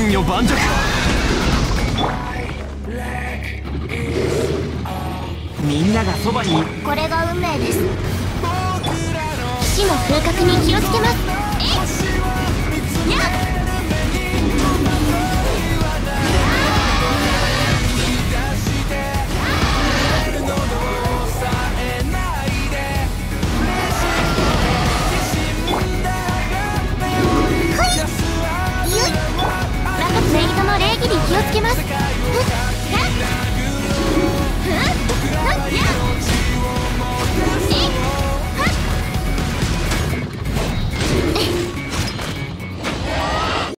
天女盤石。みんながそばに。 これが運命です。死の風格に気をつけます。